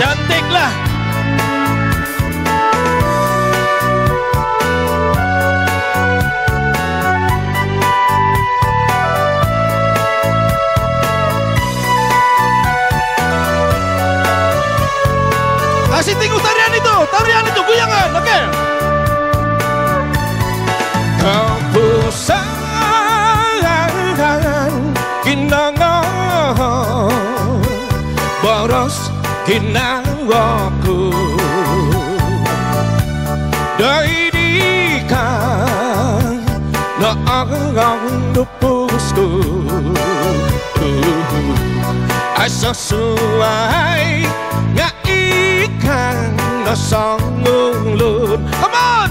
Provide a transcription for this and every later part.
Cantik lah. Kasih tinggu tarian itu goyangan, oke? Kau pusangan kinangan boros kinawaku daidikan na ang lupusku asa suai nga ikan na sangulun. Come on!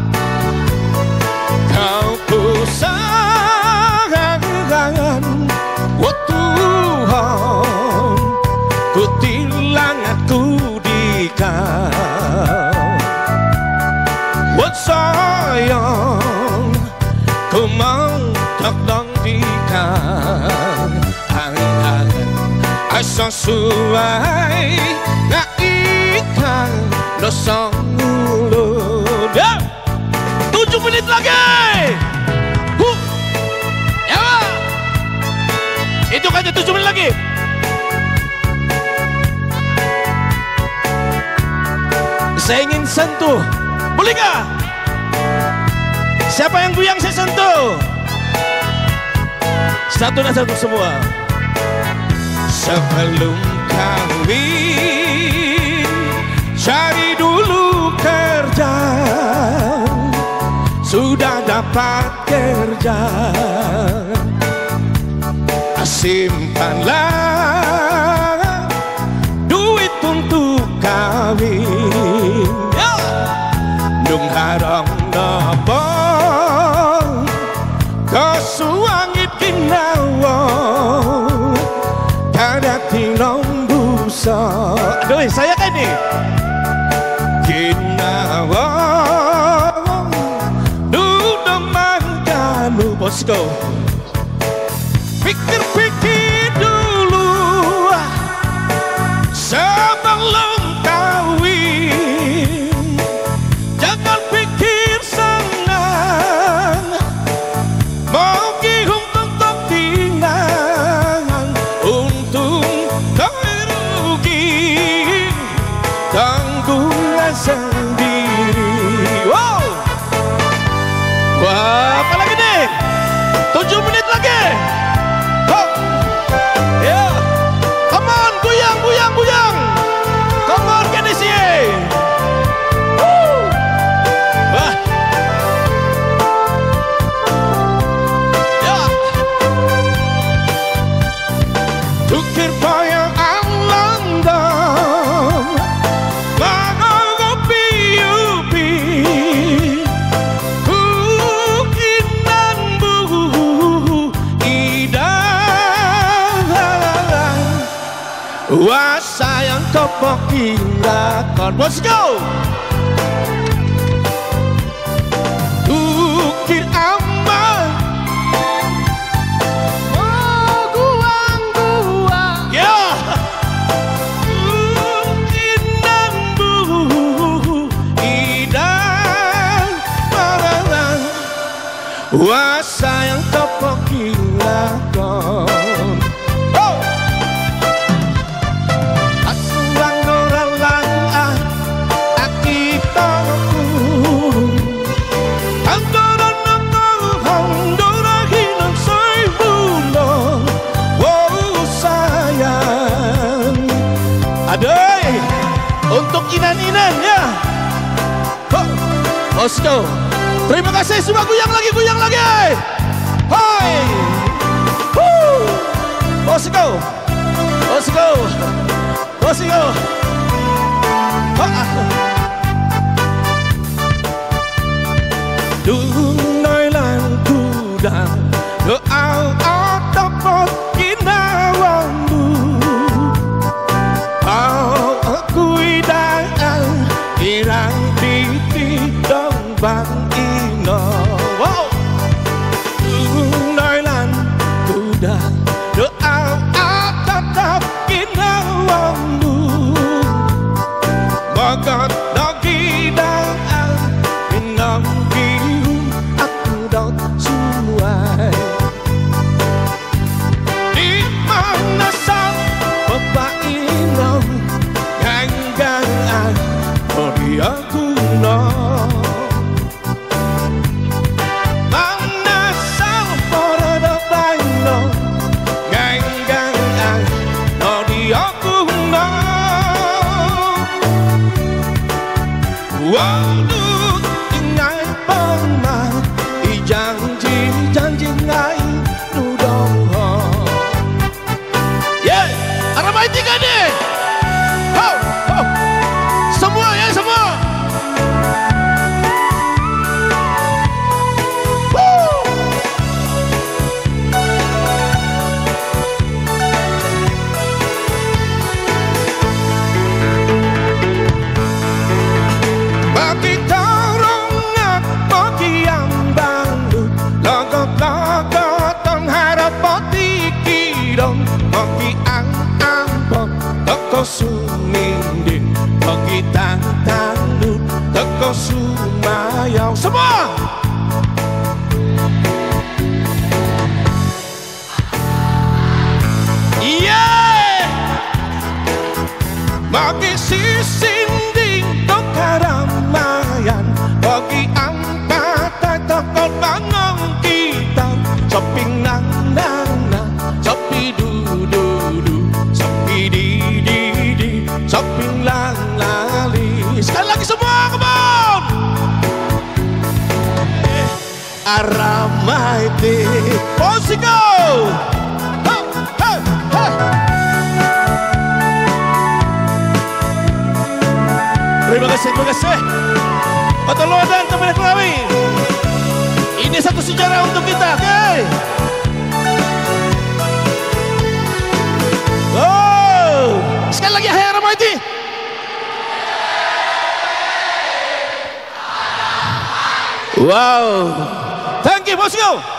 Kau pusangan oh Tuhan, ku tilanganku di kau. Oh sayang, ku mau takdang di kau. Asa suai nga ikan na sangulun. 7 menit lagi. Ya. Itu kan 7 menit lagi. Saya ingin sentuh. Boleh gak? Siapa yang goyang saya sentuh? Satu dan satu semua. Sebelum kawin, cari dulu kerja. Sudah dapat kerja, simpanlah duit untuk kawin. Nung harang nabang kasuangit ginawa kada tinong busa. Aduh, saya kan nih ginawa bosku. Pikir-pikir dulu sebelum kawin. Jangan pikir senang mau gihung untuk tinangan. Untung kau rugi, tanggunglah sendiri. Wow, wah, apa lagi nih? 7 menit lagi. Oh. Yeah. Come on, goyang, goyang, goyang. Come on, Kenisi. Wah. Ya. Tukir payah alandam mangopi-upi wah sayang kau pokilakon. Let's go. Tukir aman oh guang-guang. Yeah. Tukinan buhu idang marang. Wah sayang kau pokilakon. Aduh, untuk inan-inan ya. Let's go. Terima kasih semua, goyang lagi, goyang lagi. Hai. Let's go. Let's go. Let's go. Dunay lang kuda doa atapot ginawangmu. Ako'y daan irang ditidang bang ino. Wow! Dunay lang kuda doa atapot ginawangmu. lumayan. Semua bagi sisinding to karamaian, bagi angkatan tokol bangang kita, saping nang sapi du sapi di saping lang lali. Sekali lagi semua, come on. Aramaite Posiko. Terima kasih Patolodan kepada kami. Ini satu sejarah untuk kita. Okay. Oh, sekali lagi hai Aramaiti. Wow, thank you bosku.